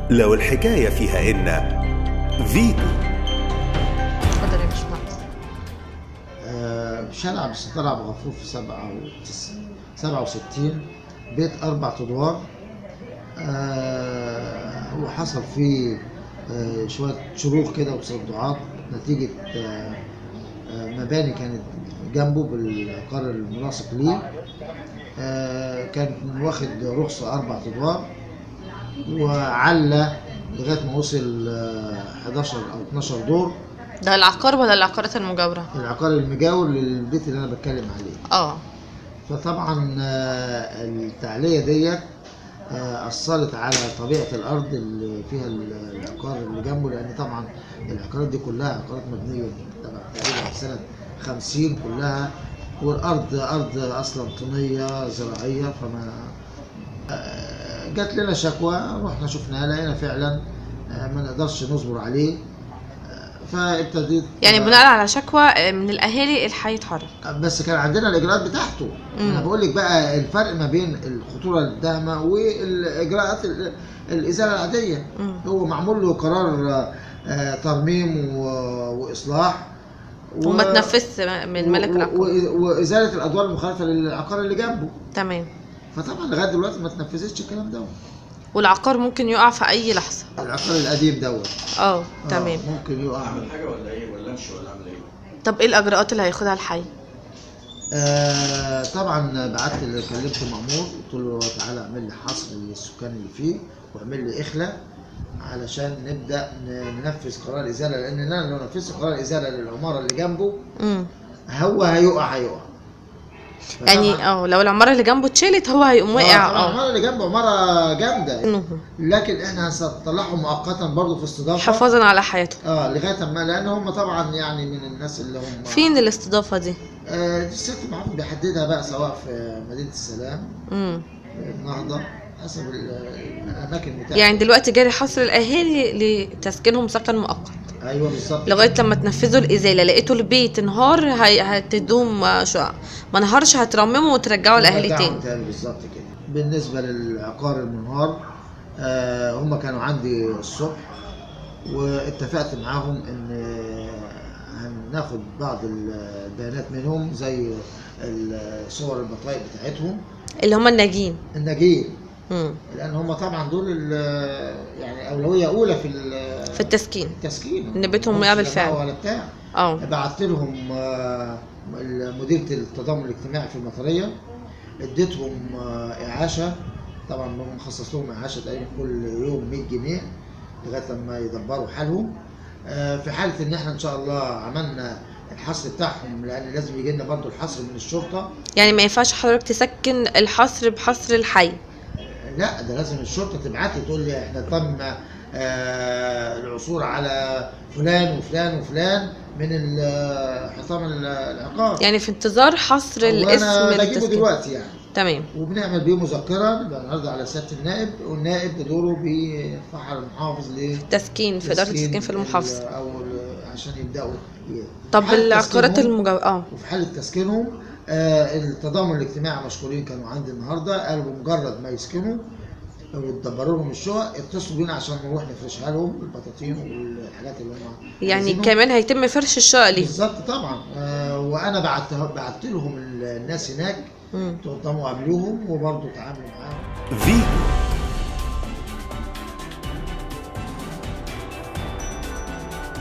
لو الحكاية فيها إن فيتو. اتفضل يا باشمهندس. شارع عبد الستار عبد الغفور في 67 بيت 4 أدوار. وحصل فيه شوية شروخ كده وتصدعات نتيجة مباني كانت جنبه بالعقار الملاصق ليه. كان واخد رخصة 4 أدوار وعلى لغاية ما وصل 11 أو 12 دور. ده العقار ولا العقارات المجاورة؟ العقار المجاور للبيت اللي أنا بتكلم عليه. فطبعا التعلية ديت أثرت على طبيعة الأرض اللي فيها العقار اللي جنبه، لأن طبعا العقارات دي كلها عقارات مبنية تقريبا في سنة 50 كلها، والأرض أرض أصلا طينية زراعية. فما جات لنا شكوى، رحنا شفناها لقينا فعلا ما نقدرش نصبر عليه. فابتديت يعني بناء على شكوى من الاهالي الحي اتحرك، بس كان عندنا الاجراءات بتاعته. انا بقول لك بقى الفرق ما بين الخطوره الداهمه والاجراءات الازاله العاديه. هو معمول له قرار ترميم واصلاح وما تنفذش من ملك العقار وازاله الادوار المخالفه للعقار اللي جنبه. تمام. فطبعا لغايه دلوقتي ما تنفذتش الكلام ده، والعقار ممكن يقع في اي لحظه. العقار القديم دوت تمام. ممكن يقع. اعمل حاجه ولا ايه، ولا امشي ولا اعمل ايه؟ طب ايه الاجراءات اللي هياخدها الحي؟ طبعا بعت كلمت مأمور قلت له تعالى اعمل لي حصر للسكان اللي فيه واعمل لي اخلاء علشان نبدا ننفذ قرار الازاله، لان انا لو نفذت قرار الازاله للعماره اللي جنبه هو هيقع. يعني لو العماره اللي جنبه اتشالت هو هيقوم واقع. العماره اللي جنبه عماره جامده، لكن احنا هنطلعهم مؤقتا برضه في استضافه حفاظا على حياتهم. لغايه ما، لان هم طبعا يعني من الناس اللي هم. فين الاستضافه دي؟ الست معروف بيحددها بقى، سواء في مدينه السلام، النهضه، حسب الاماكن بتاعتها. يعني دلوقتي جاري حصر الاهالي لتسكينهم سكن مؤقت. ايوه بالظبط، لغايه لما تنفذوا الازاله. لقيتوا البيت انهار هتدوم ما نهارش هترمموا وترجعوا الاهالي تاني. بالظبط كده. بالنسبه للعقار المنهار، هم كانوا عندي الصبح واتفقت معاهم ان هناخد بعض البيانات منهم زي صور البطايق بتاعتهم اللي هم الناجين. لان هم طبعا دول يعني اولويه اولى في التسكين ان بيتهم يقع بالفعل ولا بتاع. بعت لهم مديريه التضامن الاجتماعي في المطريه، اديتهم اعاشه. طبعا مخصص لهم اعاشه تقريبا كل يوم 100 جنيه لغايه لما يدبروا حالهم. في حاله ان احنا ان شاء الله عملنا الحصر بتاعهم، لان لازم يجي لنا برضه الحصر من الشرطه. يعني ما ينفعش حضرتك تسكن الحصر بحصر الحي؟ لا، ده لازم الشرطه تبعت لي تقول لي احنا تم العثور على فلان وفلان وفلان من حطام العقار. يعني في انتظار حصر الاسم. وانا بجيبه دلوقتي يعني. تمام. وبنعمل بيه مذكره بنعرضها على سياده النائب، والنائب بدوره بيرفعها للمحافظ تسكين في اداره التسكين في المحافظه، او عشان يبداوا. طب العقارات المجاوره وفي حاله تسكينهم التضامن الاجتماعي مشكورين كانوا عندي النهارده، قالوا بمجرد ما يسكنوا ويدبروا لهم الشقق اتصلوا بينا عشان نروح نفرشها لهم البطاطين والحاجات اللي هم يعني كمان هيتم فرش الشقق ليه؟ بالظبط طبعا. وانا بعت لهم الناس هناك تقدموا قابلوهم وبرضه تعاملوا معاهم.